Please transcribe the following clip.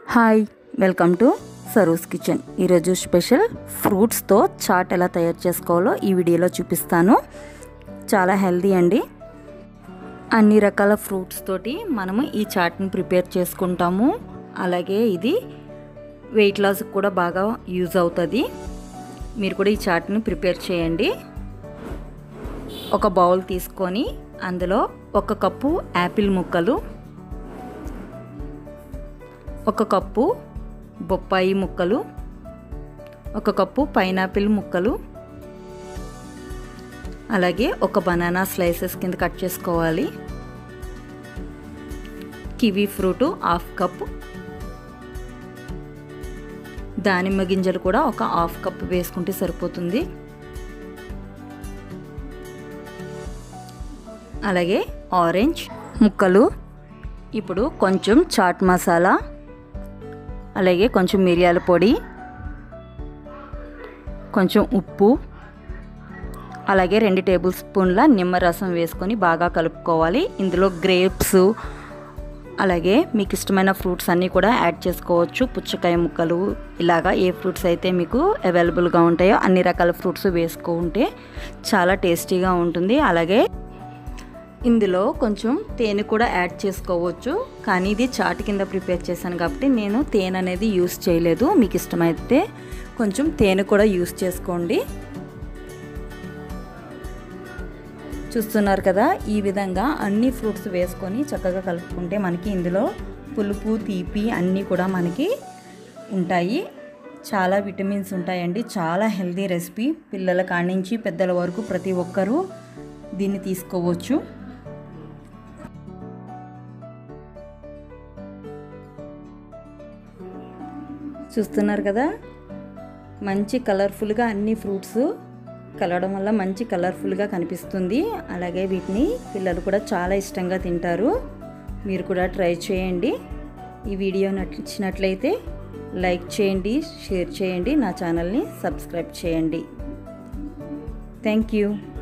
Hi, welcome to Saru's kitchen. ఈరోజు special ఫ్రూట్స్తో చాట్ ఎలా తయారు చేసుకోవాలో ఈ వీడియోలో చూపిస్తాను. చాలా హెల్దీ అండి. అన్ని రకాల ఫ్రూట్స్ తోటి మనము ఈ చాట్ని ప్రిపేర్ చేసుకుంటాము. అలాగే ఇది వెయిట్ లాస్కి కూడా బాగా యూజ్ అవుతుంది. మీరు కూడా ఈ చాట్ని ప్రిపేర్ చేయండి. ఒక బౌల్ తీసుకొని అందులో 1 కప్పు యాపిల్ ముక్కలు, 1 కప్పు బొప్పాయి ముక్కలు, 1 కప్పు పైనాపిల్ ముక్కలు, అలాగే 1 బనానా స్లైసెస్ కింద కట్ చేసుకోవాలి. కివి ఫ్రూట్ 1/2 కప్పు, దానిమ్మ గింజలు కూడా 1/2 కప్పు వేసుకుంటే సరిపోతుంది. అలాగే ఆరెంజ్ ముక్కలు. ఇప్పుడు కొంచెం చాట్ మసాలా, అలాగే కొంచెం మిరియాల పొడి, కొంచెం ఉప్పు, అలాగే 2 టేబుల్ స్పూన్ల నిమ్మరసం వేసుకొని బాగా కలుపుకోవాలి. ఇందులో గ్రేప్స్, అలాగే మీకు ఇష్టమైన ఫ్రూట్స్ అన్నీ కూడా యాడ్ చేసుకోవచ్చు. పుచ్చకాయ ముక్కలు, ఇలాగా ఏ ఫ్రూట్స్ అయితే మీకు అవైలబుల్గా ఉంటాయో అన్ని రకాల ఫ్రూట్స్ వేసుకుంటే చాలా టేస్టీగా ఉంటుంది. అలాగే ఇందులో కొంచెం తేనె కూడా యాడ్ చేసుకోవచ్చు, కానీ ఇది చాట్ కింద ప్రిపేర్ చేశాను కాబట్టి నేను తేనె అనేది యూస్ చేయలేదు. మీకు ఇష్టమైతే కొంచెం తేనె కూడా యూస్ చేసుకోండి. చూస్తున్నారు కదా, ఈ విధంగా అన్ని ఫ్రూట్స్ వేసుకొని చక్కగా కలుపుకుంటే మనకి ఇందులో పులుపు, తీపి అన్నీ కూడా మనకి ఉంటాయి. చాలా విటమిన్స్ ఉంటాయండి. చాలా హెల్తీ రెసిపీ. పిల్లల కాడి నుంచి పెద్దల వరకు ప్రతి ఒక్కరూ దీన్ని తీసుకోవచ్చు. చూస్తున్నారు కదా, మంచి కలర్ఫుల్గా అన్ని ఫ్రూట్స్ కలవడం వల్ల మంచి కలర్ఫుల్గా కనిపిస్తుంది. అలాగే వీటిని పిల్లలు కూడా చాలా ఇష్టంగా తింటారు. మీరు కూడా ట్రై చేయండి. ఈ వీడియో నచ్చినట్లయితే లైక్ చేయండి, షేర్ చేయండి, నా ఛానల్ని సబ్స్క్రైబ్ చేయండి. Thank you.